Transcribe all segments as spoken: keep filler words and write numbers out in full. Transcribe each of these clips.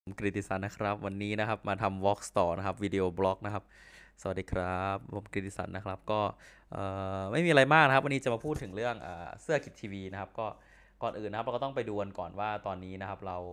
ผมกฤติสันนะครับวันนี้นะครับมาทำวอล์กต่อนะครับวิดีโอบล็อกนะครับสวัสดีครับผมกฤติสันนะครับก็ไม่มีอะไรมากนะครับวันนี้จะมาพูดถึงเรื่องเสื้อกิจทีวีนะครับก็ก่อนอื่นนะครับเราก็ต้องไปดูกันก่อนว่าตอนนี้นะครับเรา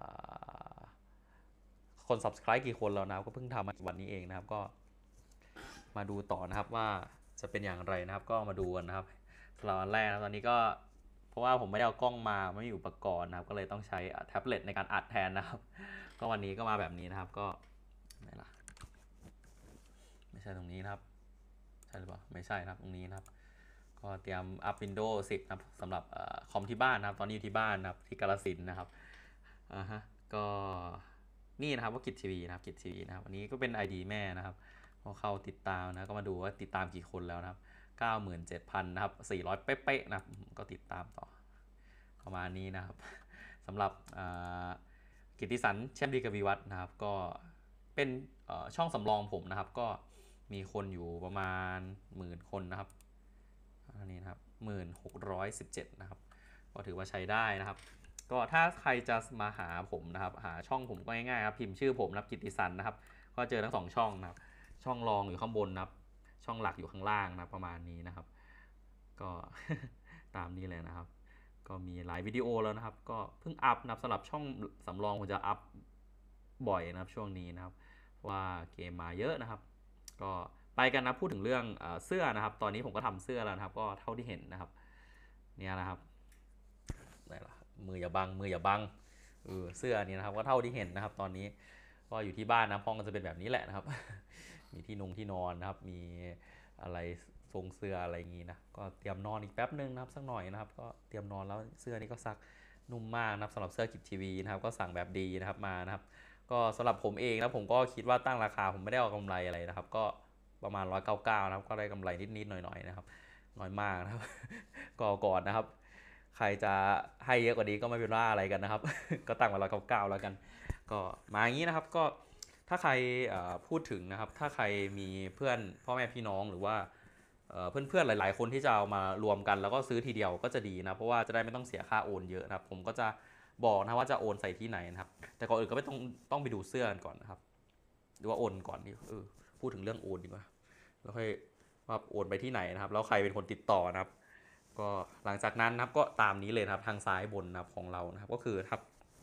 คน ซับสไครบ์ กี่คนแล้วนะครับก็เพิ่งทำมาวันนี้เองนะครับก็มาดูต่อนะครับว่าจะเป็นอย่างไรนะครับก็มาดูกันนะครับสำหรับวันแรกนะตอนนี้ก็เพราะว่าผมไม่ได้เอากล้องมาไม่มีอุปกรณ์นะครับก็เลยต้องใช้แท็บเล็ตในการอัดแทนนะครับก็วันนี้ก็มาแบบนี้นะครับก็ไหนล่ะไม่ใช่ตรงนี้นะครับใช่หรือเปล่าไม่ใช่นะครับตรงนี้นะครับก็เตรียมอัพ วินโดว์ สิบนะครับสำหรับคอมที่บ้านนะครับตอนนี้อยู่ที่บ้านนะครับที่กาฬสินธุ์นะครับอ่าฮะก็นี่นะครับว่ากิจทีวีนะครับกิจทีวีนะครับอันนี้ก็เป็น ไอ ดี แม่นะครับพอเข้าติดตามนะก็มาดูว่าติดตามกี่คนแล้วนะครับเก้าหมื่นเจ็ดพันนะครับสี่ร้อยเป๊ะๆนะครับก็ติดตามต่อประมาณนี้นะครับสำหรับกิตติสันแชมป์ดีกวีวัฒน์นะครับก็เป็นช่องสำรองผมนะครับก็มีคนอยู่ประมาณหมื่นคนนะครับอันนี้นะครับหมื่นหกร้อยสิบเจ็ดนะครับก็ถือว่าใช้ได้นะครับก็ถ้าใครจะมาหาผมนะครับหาช่องผมก็ง่ายๆครับพิมพ์ชื่อผมนะกิตติสันนะครับก็เจอทั้งสองช่องนะครับช่องรองอยู่ข้างบนนะครับช่องหลักอยู่ข้างล่างนะประมาณนี้นะครับก็ตามนี้เลยนะครับก็มีหลายวิดีโอแล้วนะครับก็เพิ่งอัพนะสำหรับช่องสำรองผมจะอัพบ่อยนะครับช่วงนี้นะครับว่าเกมมาเยอะนะครับก็ไปกันนะพูดถึงเรื่องเสื้อนะครับตอนนี้ผมก็ทำเสื้อแล้วนะครับก็เท่าที่เห็นนะครับเนี่ยนะครับไหนล่ะมืออย่าบังมืออย่าบังเออเสื้อนี่นะครับก็เท่าที่เห็นนะครับตอนนี้ก็อยู่ที่บ้านนะห้องก็จะเป็นแบบนี้แหละนะครับมีที่นงที่นอนนะครับมีอะไรทรงเสื้ออะไรอย่างงี้นะก็เตรียมนอนอีกแป๊บนึงนะครับสักหน่อยนะครับก็เตรียมนอนแล้วเสื้อนี้ก็ซักนุ่มมากนะครับสำหรับเสื้อกิจทีวีนะครับก็สั่งแบบดีนะครับมานะครับก็สำหรับผมเองนะผมก็คิดว่าตั้งราคาผมไม่ได้เอากำไรอะไรนะครับก็ประมาณหนึ่งร้อยเก้าสิบเก้านะครับก็ได้กำไรนิดๆหน่อยๆนะครับน้อยมากนะครับก็ก่อนนะครับใครจะให้เยอะกว่านี้ก็ไม่เป็นว่าอะไรกันนะครับก็ตั้งมาหนึ่งร้อยเก้าสิบเก้าแล้วกันก็มาอย่างนี้นะครับก็ถ้าใครพูดถึงนะครับถ้าใครมีเพื่อนพ่อแม่พี่น้องหรือว่าเพื่อนๆหลายๆคนที่จะเอามารวมกันแล้วก็ซื้อทีเดียวก็จะดีนะเพราะว่าจะได้ไม่ต้องเสียค่าโอนเยอะนะครับผมก็จะบอกนะว่าจะโอนใส่ที่ไหนนะครับแต่ก่อนอื่นก็ไม่ต้องต้องไปดูเสื้อกันก่อนนะครับหรือว่าโอนก่อนดีเออพูดถึงเรื่องโอนดีกว่าแล้วค่อยว่าโอนไปที่ไหนนะครับแล้วใครเป็นคนติดต่อนะครับก็หลังจากนั้นนะครับก็ตามนี้เลยครับทางซ้ายบนนะครับของเรานะครับก็คือครับ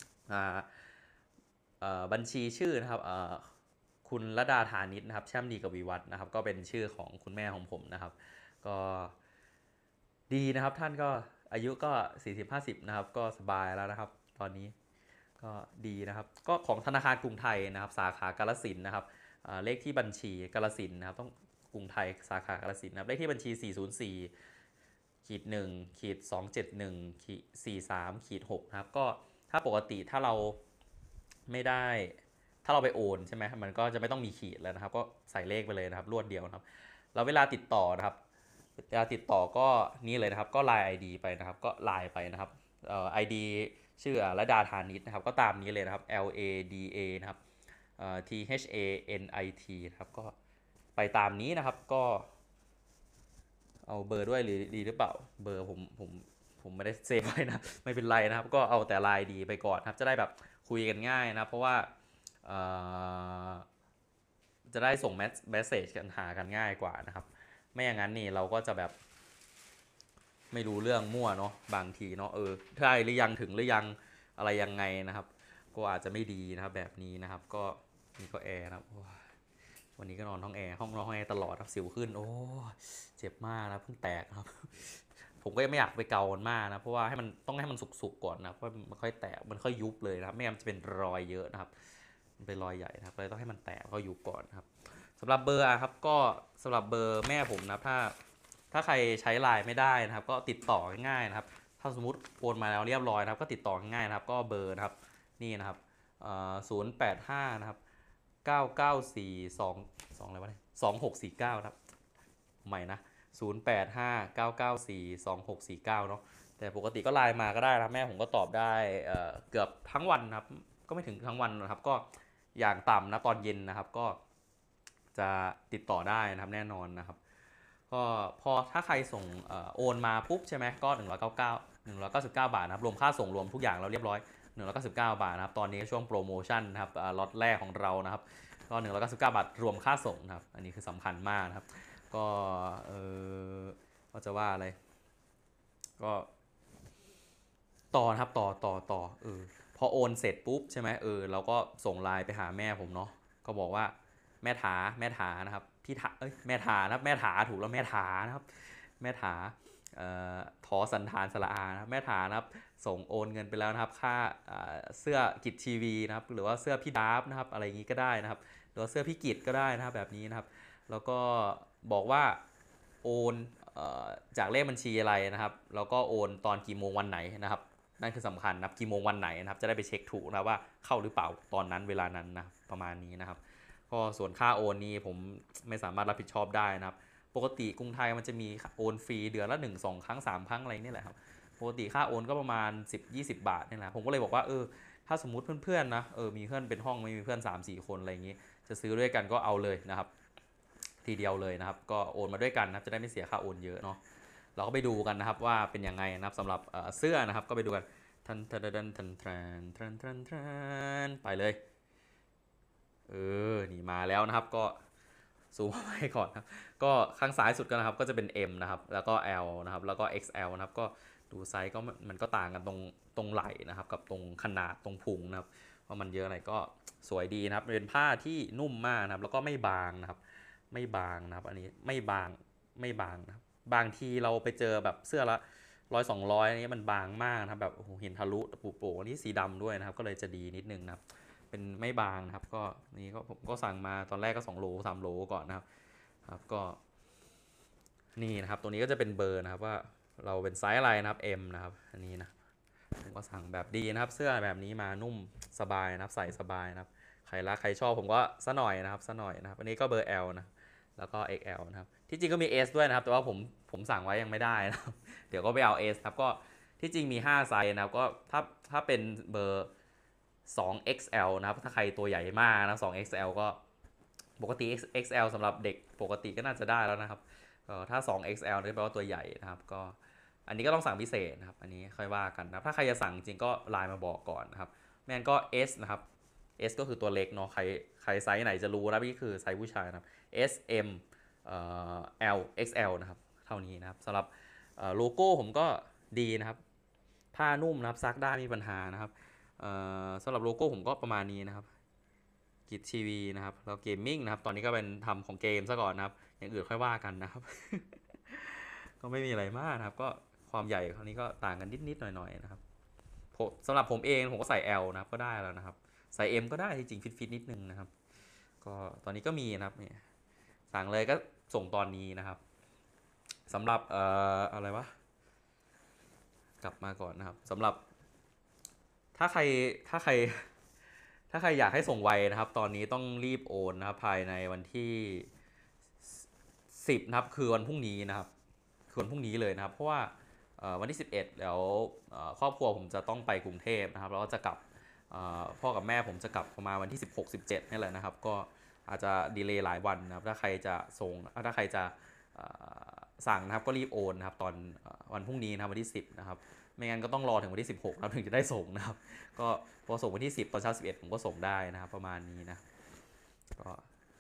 บัญชีชื่อนะครับคุณระดาธานิชนะครับแช่มดีกับวิวัฒน์นะครับก็เป็นชื่อของคุณแม่ของผมนะครับก็ดีนะครับท่านก็อายุก็สี่สิบห้าสิบนะครับก็สบายแล้วนะครับตอนนี้ก็ดีนะครับก็ของธนาคารกรุงไทยนะครับสาขากาฬสินธุ์นะครับเลขที่บัญชีกาฬสินธุ์นะครับต้องกรุงไทยสาขากาฬสินธุ์นะครับเลขที่บัญชีสี่ศูนย์สี่ขีดหนึ่งขีดสองเจ็ดหนึ่งขีดสี่สามขีดหกนะครับก็ถ้าปกติถ้าเราไม่ได้ถ้าเราไปโอนใช่ไหมมันก็จะไม่ต้องมีขีดแล้วนะครับก็ใส่เลขไปเลยนะครับรวดเดียวนะครับแล้วเวลาติดต่อนะครับเวลาติดต่อก็นี่เลยนะครับก็ไลน์ ไอ ดี ไปนะครับก็ไลน์ไปนะครับเอ่อ ไอ ดี ชื่อระดาธานิชนะครับก็ตามนี้เลยนะครับ L A D A นะครับเอ่อ T H A N I T นะครับก็ไปตามนี้นะครับก็เอาเบอร์ด้วยหรือดีหรือเปล่าเบอร์ผมผมผมไม่ได้เซฟไว้นะไม่เป็นไรนะครับก็เอาแต่ไลน์ดีไปก่อนครับจะได้แบบคุยกันง่ายนะเพราะว่าจะได้ส่งแมสเซจกันหากันง่ายกว่านะครับไม่อย่างนั้นนี่เราก็จะแบบไม่รู้เรื่องมั่วเนาะบางทีเนาะเออใช่หรือยังถึงหรือยังอะไรยังไงนะครับก็อาจจะไม่ดีนะครับแบบนี้นะครับก็นี่ก็แอร์นะครับวันนี้ก็นอนห้องแอร์ห้องนอนห้องแอร์ตลอดครับสิวขึ้นโอ้เจ็บมากนะเพิ่งแตกครับผมก็ไม่อยากไปเกามันมากนะเพราะว่าให้มันต้องให้มันสุกๆก่อนนะเพราะมันค่อยแตกมันค่อยยุบเลยนะครับไม่งั้นจะเป็นรอยเยอะนะครับมันเป็นรอยใหญ่นะครับเลยต้องให้มันแตกก็ยุบก่อนครับสำหรับเบอร์ครับก็สำหรับเบอร์แม่ผมนะถ้าถ้าใครใช้ไลน์ไม่ได้นะครับก็ติดต่อง่ายๆนะครับถ้าสมมติโอนมาแล้วเรียบร้อยนะครับก็ติดต่อง่ายนะครับก็เบอร์นะครับนี่นะครับศูนย์แปดห้านะครับเก้าเก้าสี่สองสองอะไรวะเนี่ยสองหกสี่เก้าครับใหม่นะศูนย์แปดห้าเก้าเก้าสี่สองหกสี่เก้าเนาะแต่ปกติก็ไลน์มาก็ได้นะแม่ผมก็ตอบได้เกือบทั้งวันครับก็ไม่ถึงทั้งวันนะครับก็อย่างต่ำนะตอนเย็นนะครับก็จะติดต่อได้นะครับแน่นอนนะครับก็พอถ้าใครส่งโอนมาปุ๊บใช่ไหมก็หนึ่งร้อยเก้าสิบเก้าหนึ่งร้อยเก้าสิบเก้าบาทนะครับรวมค่าส่งรวมทุกอย่างเราเรียบร้อยนึ่งร้อยเก้าสิบเก้าบาทนะครับตอนนี้ช่วงโปรโมชั่นนะครับล็อตแรกของเรานะครับก็หนึ่งร้อยเก้าสิบเก้าบาทรวมค่าส่งนะครับอันนี้คือสำคัญมากนะครับก็เออก็จะว่าอะไรก็ต่อนะครับต่อต่อต่อเออพอโอนเสร็จปุ๊บใช่ไหมเออเราก็ส่งไลน์ไปหาแม่ผมเนาะก็บอกว่าแม่ถาแม่ถานะครับพี่ถาเอ้ยแม่ถานะครับแม่ถาถูกแล้วแม่ถานะครับแม่ถาเอ่อทอสันธานสระอานะแม่ถานะครับส่งโอนเงินไปแล้วนะครับค่าเสื้อกิจทีวีนะครับหรือว่าเสื้อพี่ดาฟนะครับอะไรอย่างนี้ก็ได้นะครับหรือว่าเสื้อพี่กิจก็ได้นะครับแบบนี้นะครับแล้วก็บอกว่าโอนจากเลขบัญชีอะไรนะครับแล้วก็โอนตอนกี่โมงวันไหนนะครับนั่นคือสำคัญนะครับกี่โมงวันไหนนะครับจะได้ไปเช็คถูกนะว่าเข้าหรือเปล่าตอนนั้นเวลานั้นนะประมาณนี้นะครับก็ส่วนค่าโอนนี้ผมไม่สามารถรับผิดชอบได้นะครับปกติกรุงไทยมันจะมีโอนฟรีเดือนละหนึ่ง สองครั้งสามครั้งอะไรนี่แหละครับปกติค่าโอนก็ประมาณสิบ ยี่สิบบาทนี่แหละผมก็เลยบอกว่าเออถ้าสมมุติเพื่อนๆนะเออมีเพื่อนเป็นห้องไม่มีเพื่อน สามสี่ คนอะไรอย่างงี้จะซื้อด้วยกันก็เอาเลยนะครับทีเดียวเลยนะครับก็โอนมาด้วยกันนะครับจะได้ไม่เสียค่าโอนเยอะเนาะเราก็ไปดูกันนะครับว่าเป็นยังไงนะครับสำหรับเสื้อนะครับก็ไปดูกันทันทันทันทันทันทันทันทันไปเลยเออนี่มาแล้วนะครับก็ซูมไปก่อนครับก็ข้างซ้ายสุดกันนะครับก็จะเป็น M นะครับแล้วก็ L นะครับแล้วก็ เอ็กซ์ แอล นะครับก็ดูไซส์ก็มันก็ต่างกันตรงตรงไหล่นะครับกับตรงขนาดตรงพุงนะครับว่ามันเยอะอะไรก็สวยดีนะครับเป็นผ้าที่นุ่มมากนะครับแล้วก็ไม่บางนะครับไม่บางนะครับอันนี้ไม่บางไม่บางนะครับบางทีเราไปเจอแบบเสื้อละร้อยสองร้อยอันนี้มันบางมากนะครับแบบโอ้โหเห็นทะลุปุโปอันนี้สีดำด้วยนะครับก็เลยจะดีนิดนึงนะครับเป็นไม่บางนะครับก็นี่ก็ผมก็สั่งมาตอนแรกก็สองโลสามโลก่อนนะครับครับก็นี่นะครับตัวนี้ก็จะเป็นเบอร์นะครับว่าเราเป็นไซส์อะไรนะครับ M นะครับอันนี้นะผมก็สั่งแบบดีนะครับเสื้อแบบนี้มานุ่มสบายนะครับใส่สบายนะครับใครรักใครชอบผมก็ซะหน่อยนะครับซะหน่อยนะครับอันนี้ก็เบอร์ L นะแล้วก็ เอ็กซ์ แอล นะครับที่จริงก็มี S ด้วยนะครับแต่ว่าผมผมสั่งไว้ยังไม่ได้นะครับเดี๋ยวก็ไปเอา S ครับก็ที่จริงมีห้าไซส์นะครับก็ถ้าถ้าเป็นเบอร์สอง เอ็กซ์ แอล นะครับถ้าใครตัวใหญ่มากนะสอง เอ็กซ์ แอล ก็ปกติ เอ็กซ์ แอล สำหรับเด็กปกติก็น่าจะได้แล้วนะครับถ้าสอง เอ็กซ์ แอล นี่แปลว่าตัวใหญ่นะครับก็อันนี้ก็ต้องสั่งพิเศษนะครับอันนี้ค่อยว่ากันนะครับถ้าใครจะสั่งจริงก็ไลน์มาบอกก่อนนะครับไม่งั้นก็ S นะครับ S ก็คือตัวเล็กเนาะใครใครไซส์ไหนจะรู้นะนี่คือไซส์ผู้ชายนะครับ S M L เอ็กซ์ แอล นะครับเท่านี้นะครับสำหรับโลโก้ผมก็ดีนะครับผ้านุ่มนะครับซักได้ไม่มีปัญหานะครับสำหรับโลโก้ผมก็ประมาณนี้นะครับกิจทีวีนะครับแล้วเกมมิ่งนะครับตอนนี้ก็เป็นทำของเกมซะก่อนนะครับอย่างอื่นค่อยว่ากันนะครับ ก็ไม่มีอะไรมากนะครับก็ความใหญ่คราวนี้ก็ต่างกันนิดๆหน่อยๆนะครับสำหรับผมเองผมก็ใส่ L นะครับก็ได้แล้วนะครับใส่ M ก็ได้จริงๆฟิตๆนิดนึงนะครับก็ตอนนี้ก็มีนะครับเนี่ยสั่งเลยก็ส่งตอนนี้นะครับสำหรับเอ่ออะไรวะกลับมาก่อนนะครับสำหรับถ้าใครถ้าใครถ้าใครอยากให้ส่งไวนะครับตอนนี้ต้องรีบโอนนะครับภายในวันที่สิบนะครับคือวันพรุ่งนี้นะครับคือวันพรุ่งนี้เลยนะครับเพราะว่าวันที่สิบเอ็ดแล้วครอบครัวผมจะต้องไปกรุงเทพนะครับแล้วก็จะกลับพ่อกับแม่ผมจะกลับประมาณวันที่สิบหก สิบเจ็ดนี่แหละนะครับก็อาจจะดีเลย์หลายวันนะครับถ้าใครจะส่งถ้าใครจะสั่งนะครับก็รีบโอนนะครับตอนวันพรุ่งนี้นะครับวันที่สิบนะครับไม่งั้นก็ต้องรอถึงวันที่สิบหกแล้วถึงจะได้ส่งนะครับก็พอส่งวันที่สิบตอนเช้าสิบเอ็ดผมก็ส่งได้นะครับประมาณนี้นะก็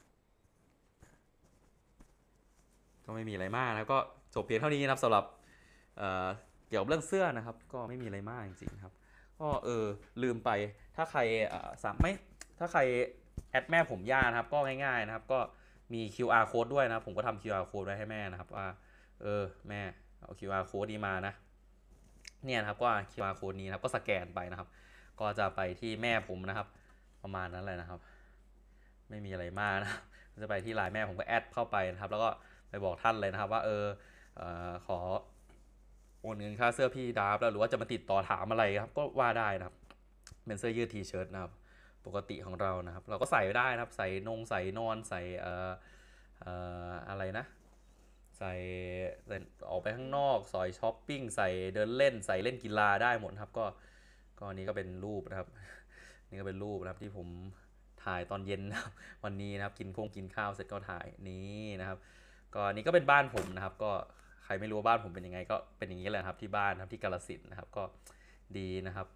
ก็ไม่มีอะไรมากนะก็จบเพียงเท่านี้นะครับสำหรับเเกี่ยวกับเรื่องเสื้อนะครับก็ไม่มีอะไรมากจริงๆครับก็เออลืมไปถ้าใครสามไม่ถ้าใครแอดแม่ผมย่านะครับก็ง่ายๆนะครับก็มี คิว อาร์ code ด้วยนะผมก็ทำ คิว อาร์ code ไว้ให้แม่นะครับว่าเออแม่เอา คิว อาร์ code นี้มานะเนี่ยนะครับก็ คิว อาร์ code นี้นะครับก็สแกนไปนะครับก็จะไปที่แม่ผมนะครับประมาณนั้นเลยนะครับไม่มีอะไรมากนะจะไปที่ไลน์แม่ผมก็แอดเข้าไปนะครับแล้วก็ไปบอกท่านเลยนะครับว่าเออเออขอโอนเงินค่าเสื้อพี่ดาบแล้วหรือว่าจะมาติดต่อถามอะไรครับก็ว่าได้นะครับเป็นเสื้อยืดทีเชิ้ตนะครับปกติของเรานะครับเราก็ใส่ได้นะครับใส่นงใส่นอนใส่เอ่อเอ่ออะไรนะใส่ออกไปข้างนอกใส่ช้อปปิ้งใส่เดินเล่นใส่เล่นกีฬาได้หมดครับก็ก็นี้ก็เป็นรูปนะครับนี่ก็เป็นรูปนะครับที่ผมถ่ายตอนเย็นนะครับวันนี้นะครับกินพงกินข้าวเสร็จก็ถ่ายนี้นะครับก็นี้ก็เป็นบ้านผมนะครับก็ใครไม่รู้ว่าบ้านผมเป็นยังไงก็เป็นอย่างนี้แหละครับที่บ้านนะครับที่กาฬสินธุ์นะครับก็ดีนะครับ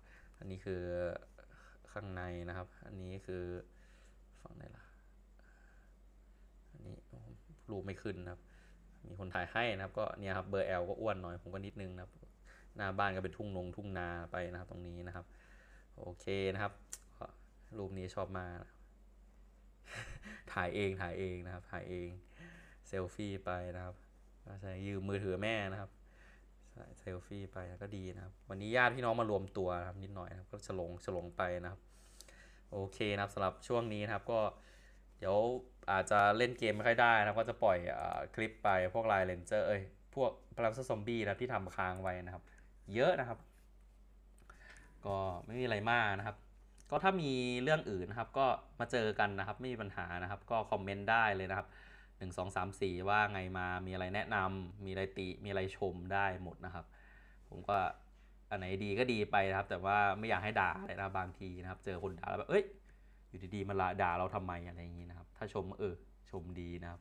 อันนี้คือข้างในนะครับอันนี้คือฝั่งไหนล่ะอันนี้รูปไม่ขึ้นนะครับมีคนถ่ายให้นะครับก็เนี่ยครับเบอร์ L ก็อ้วนหน่อยผมก็นิดนึงนะครับหน้าบ้านก็เป็นทุ่งนงทุ่งนาไปนะครับตรงนี้นะครับโอเคนะครับรูปนี้ชอบมากถ่ายเองถ่ายเองนะครับถ่ายเองเซลฟี่ไปนะครับใช้ยืมมือถือแม่นะครับเซลฟี่ไปก็ดีนะครับวันนี้ญาติพี่น้องมารวมตัวนะครับนิดหน่อยนะครับก็ฉลองฉลองไปนะครับโอเคนะครับสำหรับช่วงนี้นะครับก็เดี๋ยวอาจจะเล่นเกมไม่ค่อยได้นะครับก็จะปล่อยคลิปไปพวกไลน์เลนเจอร์เอ้ยพวกพลังซอมบี้นะครับที่ทำค้างไว้นะครับเยอะนะครับก็ไม่มีอะไรมากนะครับก็ถ้ามีเรื่องอื่นนะครับก็มาเจอกันนะครับไม่มีปัญหานะครับก็คอมเมนต์ได้เลยนะครับหนึ่ง สอง สาม สี่ว่าไงมามีอะไรแนะนำมีอะไรติมีอะไรชมได้หมดนะครับผมก็อันไหนดีก็ดีไปนะครับแต่ว่าไม่อยากให้ด่าเลยนะบางทีนะครับเจอคนด่าแล้วแบบเอ้ยอยู่ดีๆมาด่าเราทำไมอะไรอย่างนี้นะครับถ้าชมเออชมดีนะครับ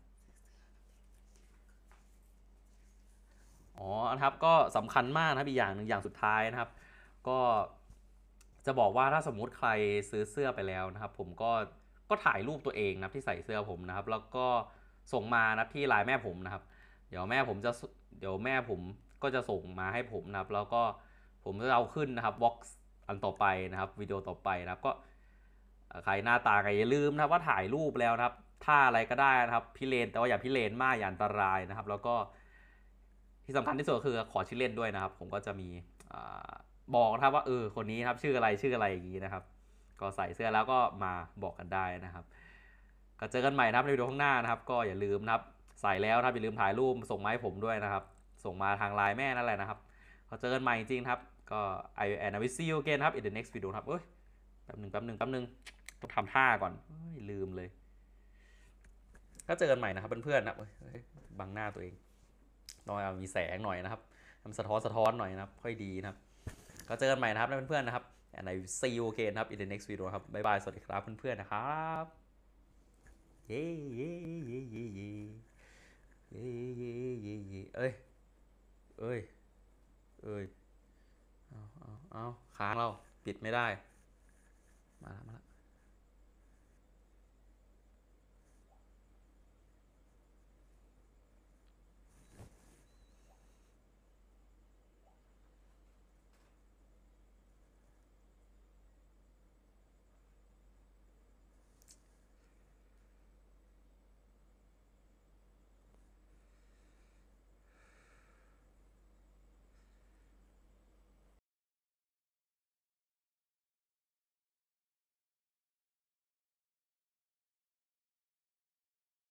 อ๋อนะครับก็สำคัญมากนะครับอีกอย่างหนึ่งอย่างสุดท้ายนะครับก็จะบอกว่าถ้าสมมุติใครซื้อเสื้อไปแล้วนะครับผมก็ก็ถ่ายรูปตัวเองนะครับที่ใส่เสื้อผมนะครับแล้วก็ส่งมานะที่ไลน์แม่ผมนะครับเดี๋ยวแม่ผมจะเดี๋ยวแม่ผมก็จะส่งมาให้ผมนะครับแล้วก็ผมจะเอาขึ้นนะครับวอล์กอันต่อไปนะครับวิดีโอต่อไปนะครับก็ใครหน้าตาไงอย่าลืมนะครับว่าถ่ายรูปแล้วนะครับท่าอะไรก็ได้นะครับพิเรนแต่ว่าอย่าพิเรนมากอย่าอันตรายนะครับแล้วก็ที่สำคัญที่สุดคือขอชื่อเล่นด้วยนะครับผมก็จะมีบอกนะครับว่าเออคนนี้ครับชื่ออะไรชื่ออะไรอย่างนี้นะครับก็ใส่เสื้อแล้วก็มาบอกกันได้นะครับก็เจอกันใหม่นะครับในวิดีโอข้างหน้านะครับก็อย่าลืมนะครับใส่แล้วครับอย่าลืมถ่ายรูปส่งมาให้ผมด้วยนะครับส่งมาทางไลน์แม่นั่นแหละนะครับก็เจอกันใหม่จริงๆครับก็ I and I will see you again ครับ in the next video ครับเอ้ยแป๊บหนึ่งแป๊บหนึ่งแป๊บหนึ่งต้องทำท่าก่อนลืมเลยก็เจอกันใหม่นะครับเพื่อนๆนะบังหน้าตัวเองต้องมีแสงหน่อยนะครับทำสะท้อนสะท้อนหน่อยนะครับค่อยดีนะครับก็เจอกันใหม่นะครับเพื่อนๆนะครับ and I will see you again ครับ in the next video ครับบ๊ายบายสวัสดีครับเพื่อนๆนะครับเย้เย้เย้เย้เย้เย้เย้เย้เย้เอ้ยเอ้ยเอ้ยเอาเอาเอาค้างเราปิดไม่ได้